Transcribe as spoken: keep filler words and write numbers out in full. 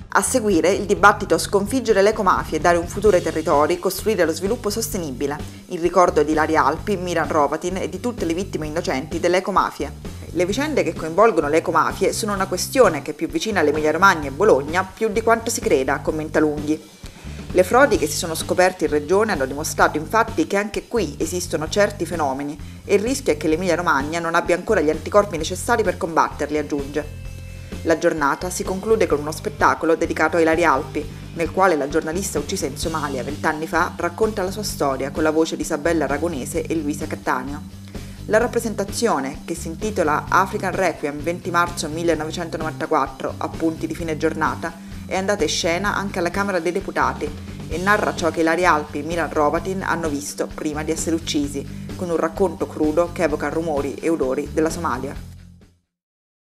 A seguire il dibattito sconfiggere le ecomafie e dare un futuro ai territori, costruire lo sviluppo sostenibile, il ricordo di Ilaria Alpi, Miran Hrovatin e di tutte le vittime innocenti delle ecomafie. Le vicende che coinvolgono le ecomafie sono una questione che è più vicina all'Emilia Romagna e Bologna più di quanto si creda, commenta Lunghi. Le frodi che si sono scoperte in regione hanno dimostrato infatti che anche qui esistono certi fenomeni e il rischio è che l'Emilia Romagna non abbia ancora gli anticorpi necessari per combatterli, aggiunge. La giornata si conclude con uno spettacolo dedicato a Ilaria Alpi, nel quale la giornalista uccisa in Somalia vent'anni fa racconta la sua storia con la voce di Isabella Aragonese e Luisa Cattaneo. La rappresentazione, che si intitola African Requiem venti marzo millenovecentonovantaquattro, appunti di fine giornata, è andata in scena anche alla Camera dei Deputati e narra ciò che Ilaria Alpi e Miran Hrovatin hanno visto prima di essere uccisi, con un racconto crudo che evoca rumori e odori della Somalia.